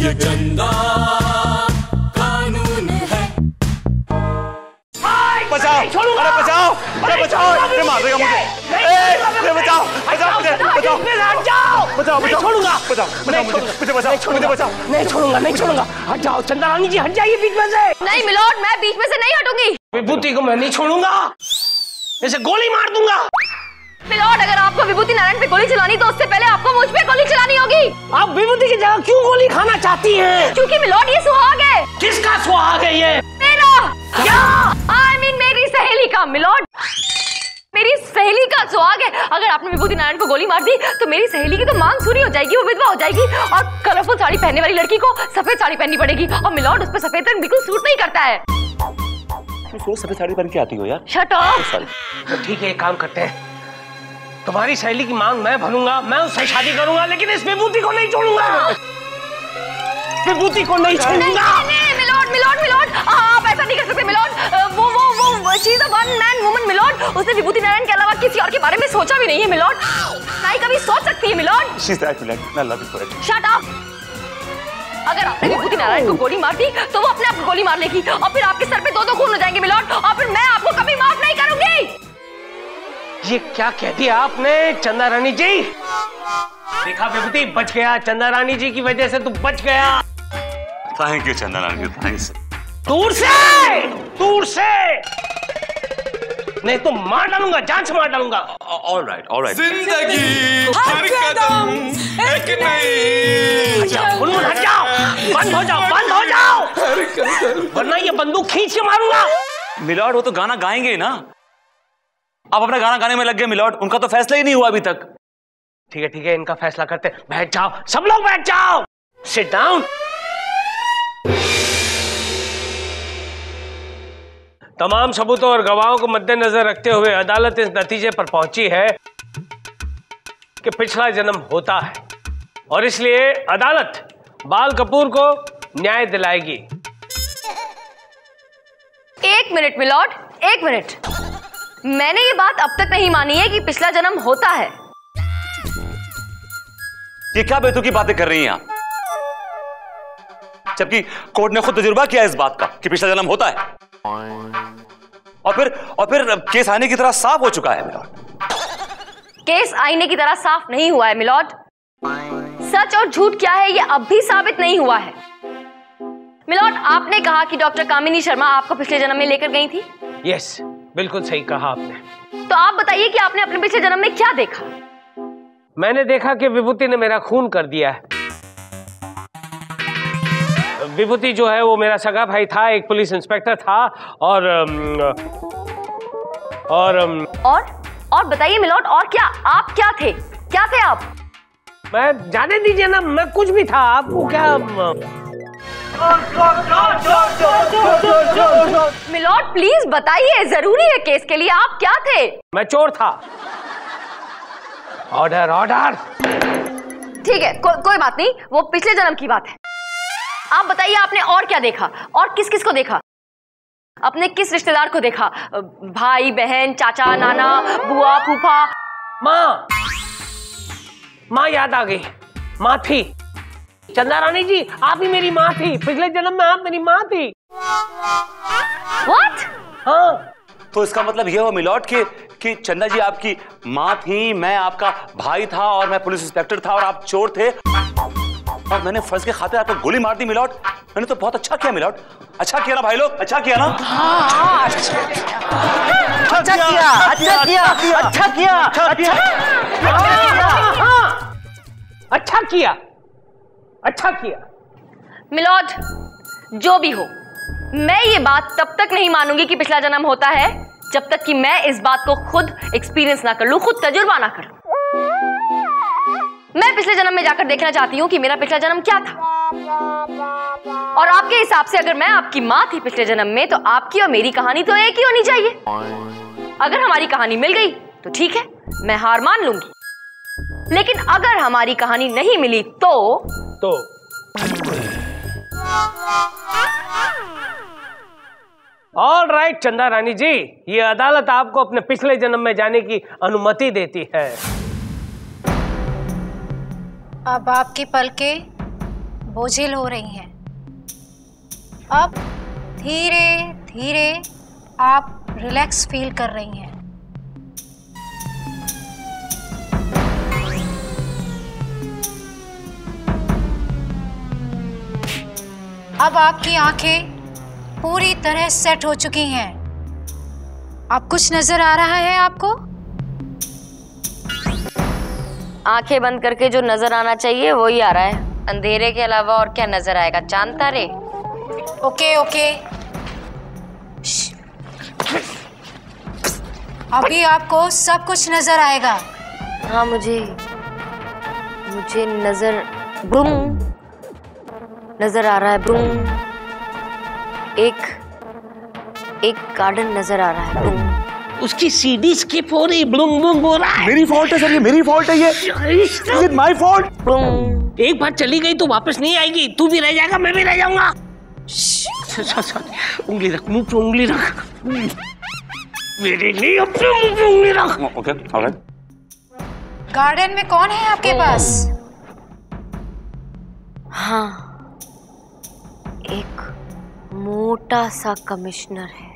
ये चंदा कानून है। बचाओ, अरे बचाओ, अरे बचाओ, ये मार देगा मुझे। अरे बचाओ, बचाओ मुझे, बचाओ, बचाओ, बचाओ, छोड़ूंगा, बचाओ, मुझे बचाओ, मुझे बचाओ। नहीं छोड़ूंगा, नहीं छोड़ूंगा। हट जाओ चंदा रानी जी, हट जाइए बीच में से। नहीं मिलोड, मैं बीच में से नहीं हटूंगी। विभूति को मैं नहीं छोड़ूंगा, इसे गोली मार दूंगा। मिलोड, अगर आपको विभूति नारायण पे गोली चलानी तो उससे पहले आपको मुझ पे गोली चलानी होगी। आप विभूति की जगह क्यों गोली खाना चाहती हैं? क्योंकि मिलोड ये सुहाग है। किसका सुहाग है ये? मेरा। क्या? I mean मेरी सहेली का मिलोड, मेरी सहेली का सुहाग है। अगर आपने विभूति नारायण को गोली मार दी तो मेरी सहेली की तो मांग सूरी हो जाएगी, वो विधवा हो जाएगी और कलरफुल साड़ी पहनने वाली लड़की को सफेद साड़ी पहननी पड़ेगी और मिलोड उस पर सफेद रंग बिल्कुल सूट नहीं करता है। तो सफेद साड़ी पहन के आती हो यार। Shut up. तो ठीक है, एक काम करते हैं, तुम्हारी सहेली की मांग मैं भरूंगा, मैं उससे शादी करूंगा, लेकिन इस विभूति को नहीं छोड़ूंगा, विभूति को नहीं छोड़ूंगा। मिलोड मिलोड मिलोड, आप ऐसा नहीं कर सकते मिलोड। वो she is a one man woman milord, उसने विभूति नारायण के अलावा किसी और के बारे में सोचा भी नहीं है मिलोड, नहीं कभी सोच सकती है milord. She is that milord, I love you for it. Shut up. अगर आपने विभूति नारायण को गोली मार दी तो वो अपने आप को गोली मार लेगी और फिर आपके सर पे दो खून हो जाएंगे मिलोड, और फिर मैं आपको कभी माफ नहीं करूंगी। ये क्या कह दिया आपने चंदा रानी जी? देखा विभूति, बच गया, चंदा रानी जी की वजह से तू बच गया। थैंक यू चंदा रानी, थैंक्स। दूर से, दूर से, नहीं तो मार डालूंगा, जान से मार डालूंगा। All right. जिंदगी हर कदम एक नई। हट जाओ, बंद हो जाओ, बंद हो जाओ, वरना ये बंदूक खींच के मारूंगा। मिलॉर्ड वो तो गाना गाएंगे ही ना, आप अपना गाना गाने में लग गए मिलॉर्ड, उनका तो फैसला ही नहीं हुआ अभी तक। ठीक है, इनका फैसला करते हैं। बैठ जाओ, सब लोग बैठ जाओ, सिट डाउन। तमाम सबूतों और गवाहों को मद्देनजर रखते हुए अदालत इस नतीजे पर पहुंची है कि पिछला जन्म होता है और इसलिए अदालत बाल कपूर को न्याय दिलाएगी। एक मिनट मिलॉर्ड, एक मिनट, मैंने ये बात अब तक नहीं मानी है कि पिछला जन्म होता है। ये क्या बेतुकी की बातें कर रही हैं आप, जबकि कोर्ट ने खुद तजुर्बा किया इस बात का कि पिछला जन्म होता है, और फिर केस आईने की तरह साफ हो चुका है मिलॉर्ड। केस आईने की तरह साफ नहीं हुआ है मिलॉर्ड, सच और झूठ क्या है ये अब भी साबित नहीं हुआ है। मिलॉर्ड, आपने कहा कि डॉक्टर कामिनी शर्मा आपको पिछले जन्म में लेकर गई थी। यस, बिल्कुल सही कहा आपने। तो आप बताइए कि आपने अपने पिछले जन्म में क्या देखा? मैंने देखा कि विभूति ने मेरा खून कर दिया है। विभूति जो है वो मेरा सगा भाई था, एक पुलिस इंस्पेक्टर था, और बताइए मिलॉर्ड, और क्या? आप क्या थे? क्या थे आप? मैं जाने दीजिए ना, मैं कुछ भी था, आपको क्या? मिलॉर्ड प्लीज बताइए, जरूरी है केस के लिए, आप क्या थे? मैं चोर था। Order order. ठीक है, कोई बात नहीं, वो पिछले जन्म की बात है। आप बताइए आपने और क्या देखा, और किस किस को देखा? अपने किस रिश्तेदार को देखा? भाई बहन, चाचा, नाना, बुआ, फूफा? माँ याद आ गई, माँ थी। चंदा रानी जी, आप ही मेरी माँ थी, पिछले जन्म में आप मेरी माँ थी। What? हाँ। तो इसका मतलब यह हुआ मिलॉर्ड कि चंदा जी आपकी माँ थी, मैं आपका भाई था, और मैं पुलिस इंस्पेक्टर था, और आप चोर थे, और मैंने फर्ज के खातिर आपको गोली मार दी मिलॉर्ड। मैंने तो बहुत अच्छा किया मिलॉर्ड, अच्छा किया ना भाई लोग, अच्छा किया ना? अच्छा किया। मिलॉर्ड, जो भी हो, मैं ये बात तब तक नहीं मानूंगी कि पिछला जन्म होता है जब तक कि मैं इस बात को खुद एक्सपीरियंस ना कर लूं, खुद तजुर्बा ना कर लूं। मैं पिछले जन्म में जाकर देखना चाहती हूँ कि मेरा पिछला जन्म क्या था, और आपके हिसाब से अगर मैं आपकी माँ थी पिछले जन्म में, तो आपकी और मेरी कहानी तो एक ही होनी चाहिए। अगर हमारी कहानी मिल गई तो ठीक है, मैं हार मान लूंगी, लेकिन अगर हमारी कहानी नहीं मिली तो ऑल राइट चंदा रानी जी, ये अदालत आपको अपने पिछले जन्म में जाने की अनुमति देती है। अब आपकी पलकें बोझिल हो रही हैं। अब धीरे धीरे आप रिलैक्स फील कर रही हैं। अब आपकी आंखें पूरी तरह सेट हो चुकी हैं। अब कुछ नजर आ रहा है आपको? आंखें बंद करके जो नजर आना चाहिए वही आ रहा है। अंधेरे के अलावा और क्या नजर आएगा? चांद तारे। ओके ओके, अभी आपको सब कुछ नजर आएगा। हाँ, मुझे नजर बूम नजर आ रहा है। बूम एक गार्डन नजर आ रहा है। बूम उसकी सीडी स्किप हो रही, ब्लूम ब्लूम हो रहा है। मेरी फॉल्ट है सर, ये मेरी फॉल्ट है। ये इज इट माय फॉल्ट? एक बार चली गई तो वापस नहीं आएगी। तू भी रह जाएगा, मैं भी रह जाऊंगा। उंगली रख, मुंह पे उंगली रख। मेरे लिए अपने मुंह पे उंगली रख। Okay, alright. गार्डन में कौन है आपके पास? हाँ, एक मोटा सा कमिश्नर है।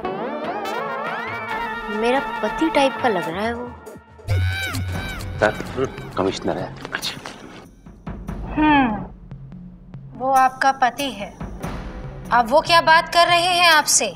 मेरा पति टाइप का लग रहा है वो। सर, कमिश्नर है। अच्छा। वो आपका पति है। अब वो क्या बात कर रहे हैं आपसे?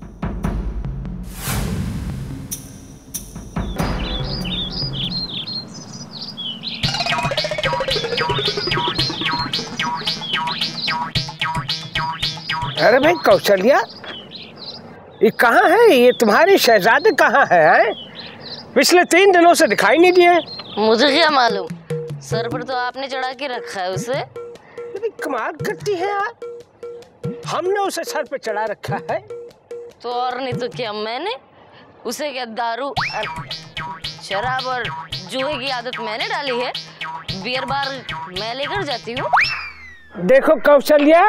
अरे भाई कौशल्या, ये कहाँ है? ये तुम्हारे शहजादे कहाँ है? पिछले 3 दिनों से दिखाई नहीं दिए। मुझे क्या मालूम, सर पर तो आपने चढ़ा के रखा है उसे। कमाल करती है यार, हमने उसे सर पे चढ़ा रखा है। तो और नहीं तो क्या, मैंने उसे क्या दारू शराब और जुए की आदत मैंने डाली है। बियर बार मैं लेकर जाती हूँ। देखो कौशल्या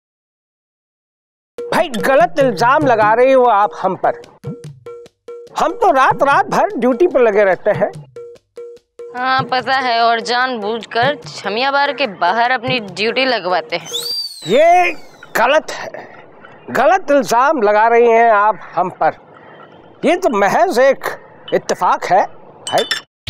भाई, गलत इल्जाम लगा रही हो आप हम पर। हम तो रात भर ड्यूटी पर लगे रहते हैं। हाँ पता है, और जानबूझकर छमिया बार के बाहर अपनी ड्यूटी लगवाते हैं। ये गलत है, गलत इल्जाम लगा रही हैं आप हम पर। ये तो महज एक इत्तेफाक है भाई।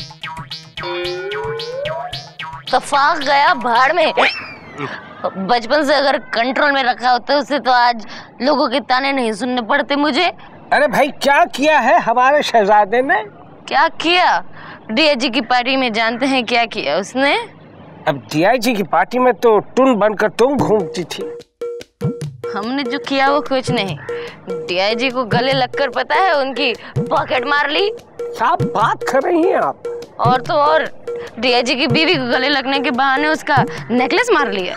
इत्तेफाक गया भाड़ में। बचपन से अगर कंट्रोल में रखा होता उसे तो आज लोगों के ताने नहीं सुनने पड़ते मुझे। अरे भाई, क्या किया है हमारे शहजादे ने? क्या किया? डीआईजी की पार्टी में जानते हैं क्या किया उसने? अब डीआईजी की पार्टी में तो टुन बनकर तुम घूमती थी। हमने जो किया वो कुछ नहीं। डीआईजी को गले लगकर पता है उनकी पॉकेट मार ली। साफ बात कर रही हैं आप। और तो और डीआईजी की बीवी को गले लगने के बहाने उसका नेकलेस मार लिया।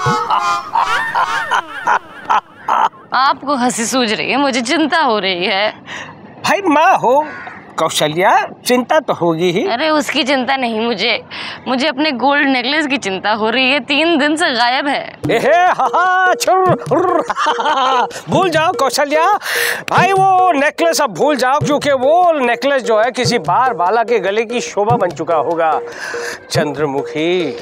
आपको हंसी सूझ रही है, मुझे चिंता हो रही है। भाई माँ हो कौशल्या, चिंता तो होगी ही। अरे उसकी चिंता नहीं, मुझे अपने गोल्ड नेकलेस की चिंता हो रही है। 3 दिन से गायब है। भूल जाओ कौशल्या भाई, वो नेकलेस अब भूल जाओ, क्योंकि वो नेकलेस जो है किसी बार वाला के गले की शोभा बन चुका होगा। चंद्रमुखी।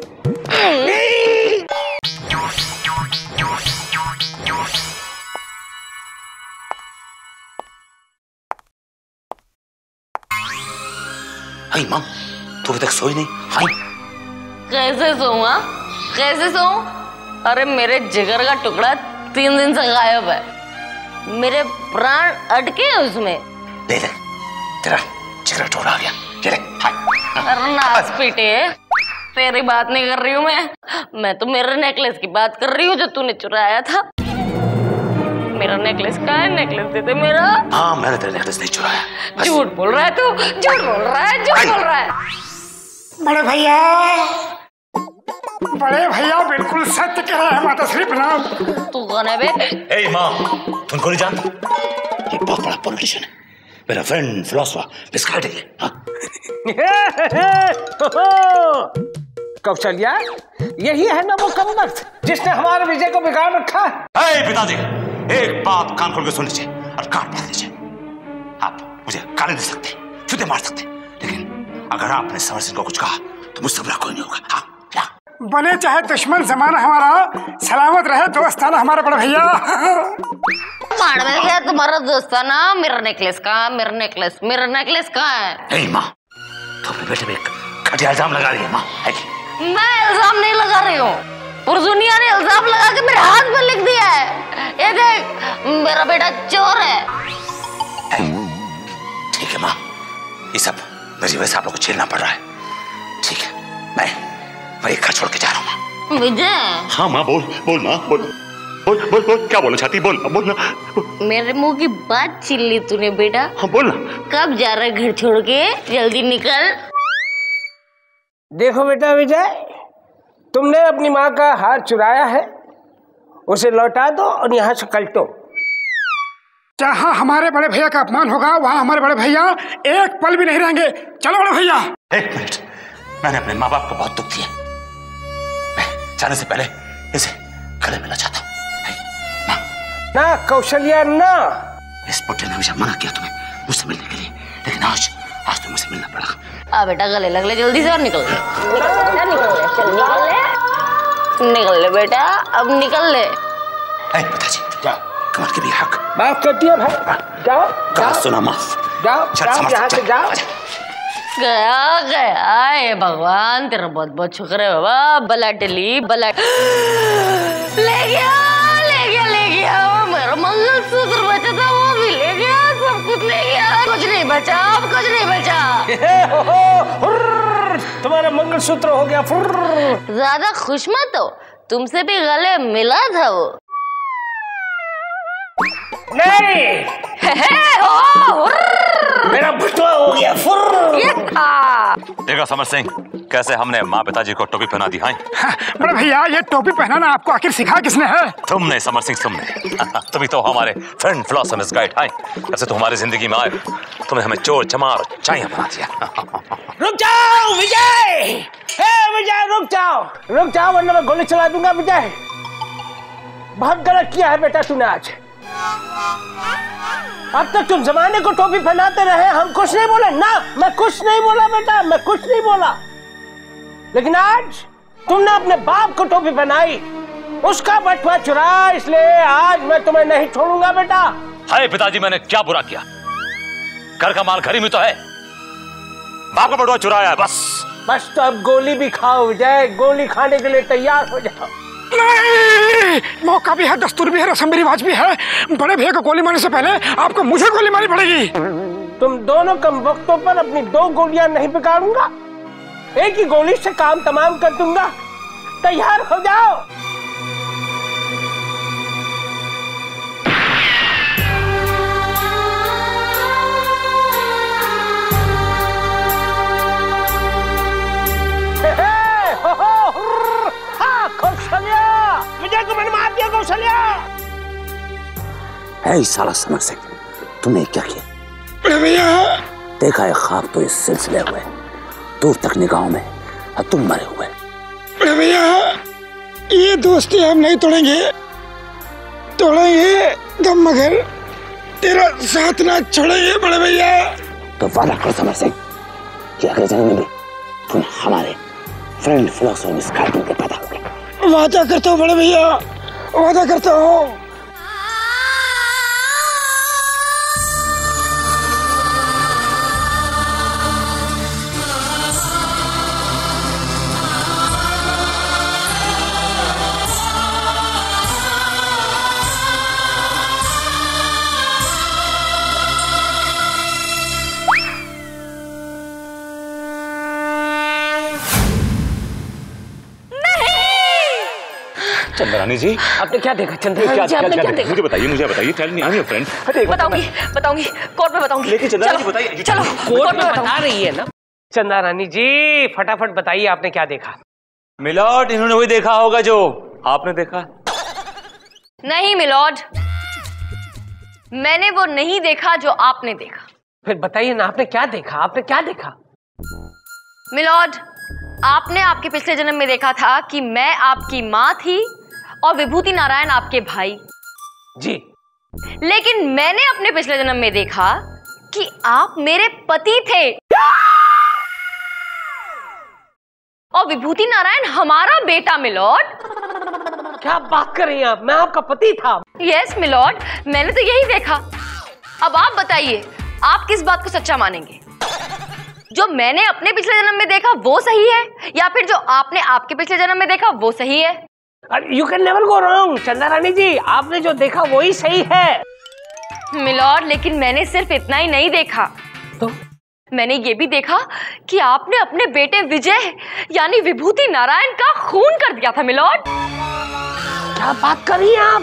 हाय माँ, तू अभी तक सोई नहीं? हाय कैसे सोऊं? कैसे सोऊं? अरे मेरे जिगर का टुकड़ा 3 दिन से गायब है। मेरे प्राण अटके हैं उसमें। ले तेरा जिगर का टुकड़ा आ गया। ये ले, हाय। अरे नाच पीटे, तेरी बात नहीं कर रही हूँ मैं तो मेरे नेकलेस की बात कर रही हूँ जो तूने चुराया था। मेरा नेकलेस कहाँ है? नेकलेस दे दे मेरा। हाँ, मैंने तेरा नेकलेस नहीं चुराया। झूठ बोल रहा है तू, झूठ बोल रहा है, झूठ बोल रहा है। बड़े भैया बिल्कुल सत्य कह रहे हैं। माता श्री प्रणाम। तू कौन है बे? ए माँ, तुमको नहीं जानती? ये बहुत बड़ा पॉलिटिशियन है, मेरा फ्रेंड फिलोसोफर बिस्काट है। कौशल्या, यही है ना वो कमबख्त जिसने हमारे विजय को बिगाड़ रखा है? पिताजी, एक बात कान खोल के सुन लीजिए और कान पकड़ लीजिए। आप मुझे गाली दे सकते, जूते मार सकते, लेकिन अगर आपने समर सिंह को कुछ कहा तो मुझसे बुरा कोई नहीं होगा। हाँ, बने चाहे दुश्मन, जमाना हमारा सलामत रहे, दोस्ताना हमारा बड़े भैया। क्या तुम्हारा दोस्ताना? मेरा नेकलेस कहाँ? मेरा नेकलेस कहाँ है? माँ, तो अपने बेटे पे घटिया इल्जाम लगा रही है माँ। मैं इल्जाम नहीं लगा रही हूँ, दुनिया ने इल्जाम लगा के मेरे हाथ पर लिख दिया है। ये देख, मेरा बेटा चोर है। ठीक है माँ, ये सब मेरी वजह से आप लोग को झेलना पड़ रहा है। ठीक है, मैं ये घर छोड़ के जा रहा हूँ। विजय। हाँ माँ, बोल माँ, बोल। क्या बोलना चाहती? बोल ना। मेरे मुंह की बात छीन ली तूने बेटा। हाँ बोल ना। कब जा रहा है घर छोड़ के? जल्दी निकल। देखो बेटा विजय, तुमने अपनी माँ का हार चुराया है, उसे लौटा दो और यहाँ से कल्टो। जहाँ हमारे बड़े भैया का अपमान होगा वहाँ हमारे बड़े भैया एक पल भी नहीं रहेंगे। चलो बड़े भैया। एक मिनट, मैंने अपने माँ बाप को बहुत दुख दिया, मैं जाने से पहले इसे गले मिलना चाहता हूँ। ना कौशल्या ना, इस पुट्टे ने हमेशा मना किया तुम्हें मुझसे मिलने के लिए, लेकिन आज तो मुझसे मिलना पड़ा। बेटा गले लग ले जल्दी से और निकल ले। निकल ले बेटा, अब निकल ले। पिताजी, जाओ, कमर के भी हक माफ कर दिया भाई। जाओ, सुना माफ। जाओ यहाँ से जाओ। गया भगवान, तेरा बहुत बहुत शुक्र है बाबा। बला टली, बला ले गया। मेरा मंगलसूत्र बचा था वो भी ले गया, सब कुछ ले गया। कुछ नहीं बचा, अब कुछ नहीं बचा। तुम्हारा मंगलसूत्र हो गया। ज्यादा खुश मत हो, तुमसे भी गले मिला था वो। नहीं, मेरा भुटवा हो गया। देखा समर सिंह, कैसे हमने माँ पिताजी को टोपी पहना दी। बड़े भैया, ये टोपी पहनाना आपको आखिर सिखा किसने है? तुमने समर सिंह, तुमने। तुम तो हमारे फ्रेंड फिलोसफर्स गाइड हैं। जैसे तुम हमारी जिंदगी में आए, तुमने हमें चोर चमार चाइया बना दिया। रुक जाओ विजय, विजय रुक जाओ वरना मैं गोली चला दूंगा। विजय, बहुत गलत किया है बेटा तूने आज। अब तक तुम जमाने को टोपी पहनाते रहे, हम कुछ नहीं बोले ना। मैं कुछ नहीं बोला बेटा, मैं कुछ नहीं बोला, लेकिन आज तुमने अपने बाप को टोपी पहनाई, उसका बटुआ चुराया, इसलिए आज मैं तुम्हें नहीं छोड़ूंगा बेटा। हाय पिताजी, मैंने क्या बुरा किया? घर का माल घर में तो है, बाप का बटुआ चुराया है बस। तो अब गोली भी खाओ विजय, गोली खाने के लिए तैयार हो जाओ। नहीं, मौका भी है, दस्तूर भी है, रस्म रिवाज भी है। बड़े भैया को गोली मारने से पहले आपको मुझे गोली मारनी पड़ेगी। तुम दोनों कम वक्तों पर अपनी 2 गोलियां नहीं बिगाड़ूंगा, एक ही गोली से काम तमाम कर दूंगा। तैयार हो जाओ। विजय को मैंने मार दिया। कौशल्या, है साला समर सिंह, तुमने क्या किया? बड़े भैया, देखा है ख्वाब तो इस सिलसिले हुए, दूर तक निगाहों में, और तुम मरे हुए। बड़े भैया, ये दोस्ती हम नहीं तोड़ेंगे दम मगर तेरा साथ ना छोड़ेंगे। बड़े भैया, तो वादा करो समर सिंह कि अगले जन्म में भी तुम हमारे फ्रेंड फिलोसफर्स गाइड के पैदा होगे। वादा करता हूँ बड़े भैया, वादा करता हूँ। चंद्रानी जी, आपने क्या देखा? चंद्रानी जी, आपने क्या देखा? मुझे बताइए। Tell me, I am your friend. बताऊंगी, कोर्ट में बताऊंगी। लेकिन चंद्रानी जी बताइए। चलो, कोर्ट में बता रही है ना। चंदारानी जी, फटाफट बताइए आपने क्या देखा। मिलॉर्ड, इन्होंने वही देखा होगा जो आपने देखा। नहीं मिलॉर्ड, मैंने वो नहीं देखा जो आपने देखा। फिर बताइए ना, आपने क्या देखा? मिलॉर्ड, आपने आपके पिछले जन्म में देखा था कि मैं आपकी माँ थी और विभूति नारायण आपके भाई जी। लेकिन मैंने अपने पिछले जन्म में देखा कि आप मेरे पति थे और विभूति नारायण हमारा बेटा मिलॉर्ड। क्या बात कर रही हैं आप? मैं आपका पति था। यस मिलॉर्ड, मैंने तो यही देखा। अब आप बताइए, आप किस बात को सच्चा मानेंगे? जो मैंने अपने पिछले जन्म में देखा वो सही है, या फिर जो आपने आपके पिछले जन्म में देखा वो सही है? You can never go wrong Chandarani ji, आपने जो देखा वही सही है। मिलॉर्ड, लेकिन मैंने सिर्फ इतना ही नहीं देखा, तो मैंने ये भी देखा कि आपने अपने बेटे विजय यानी विभूति नारायण का खून कर दिया था मिलॉर्ड। क्या बात कर रही हैं आप?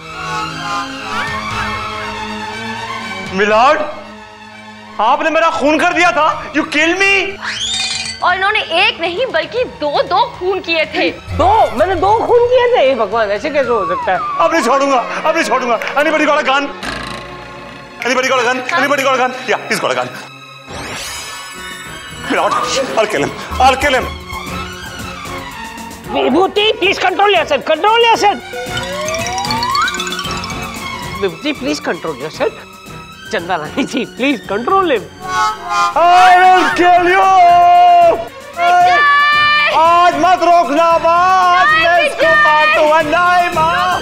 मिलॉर्ड, आपने मेरा खून कर दिया था। You kill me. और इन्होंने एक नहीं बल्कि दो खून किए थे। मैंने 2 खून किए थे। हे भगवान, ऐसे कैसे हो सकता है? अब नहीं छोड़ूंगा, अब नहीं छोड़ूंगा। Anybody got a gun? Anybody got a gun? Anybody got a gun? Yeah, he's got a gun. Milord, I'll kill him. I'll kill him. Vibhuti, please control yourself. Control yourself. Vibhuti, please control yourself. चंदारानी ji, please control him. I will kill you. आज मत रोकना बात, मैं इसको मार दूंगा। नहीं माँ,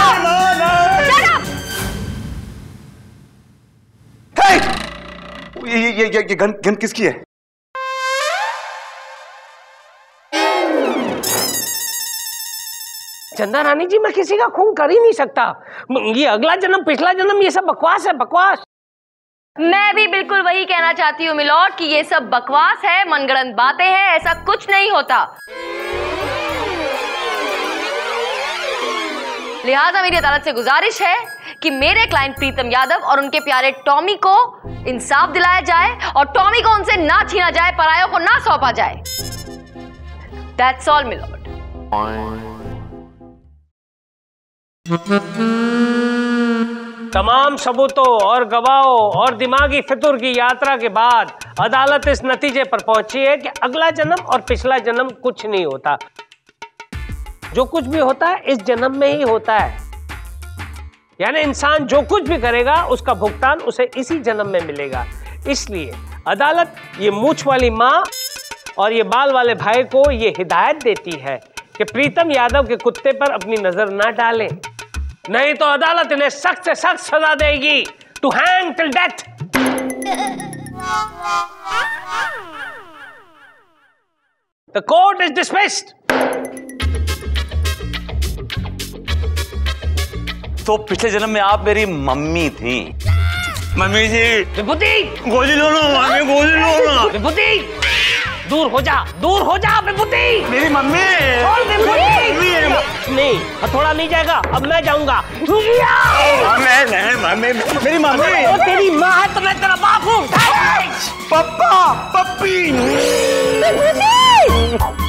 ये गन किसकी है? चंदारानी जी, मैं किसी का खून कर ही नहीं सकता। ये अगला जन्म पिछला जन्म ये सब बकवास है, बकवास। मैं भी बिल्कुल वही कहना चाहती हूँ मिलॉर्ड कि ये सब बकवास है, मनगढ़ंत बातें हैं, ऐसा कुछ नहीं होता। लिहाजा मेरी अदालत से गुजारिश है कि मेरे क्लाइंट प्रीतम यादव और उनके प्यारे टॉमी को इंसाफ दिलाया जाए और टॉमी को उनसे ना छीना जाए, परायों को ना सौंपा जाए। That's all, milord. तमाम सबूतों और गवाहों और दिमागी फितूर की यात्रा के बाद अदालत इस नतीजे पर पहुंची है कि अगला जन्म और पिछला जन्म कुछ नहीं होता। जो कुछ भी होता है इस जन्म में ही होता है। यानी इंसान जो कुछ भी करेगा उसका भुगतान उसे इसी जन्म में मिलेगा। इसलिए अदालत ये मूंछ वाली माँ और ये बाल वाले भाई को ये हिदायत देती है कि प्रीतम यादव के कुत्ते पर अपनी नजर ना डालें, नहीं तो अदालत इन्हें सख्त से सख्त सजा देगी। To hang till death. The court is dismissed. तो पिछले जन्म में आप मेरी मम्मी थी। मम्मी जी, विभूति गोली लो ना, मम्मी गोली लो ना। विभूति दूर हो जा, दूर हो जा विभूति। मेरी मम्मी। छोड़ विभूति। नहीं, हथौड़ा नहीं जाएगा, अब मैं जाऊंगा। मेरी मम्मी। वो तेरी माँ है तो मैं तेरा बाप हूँ। पप्पा, पप्पी। विभूति!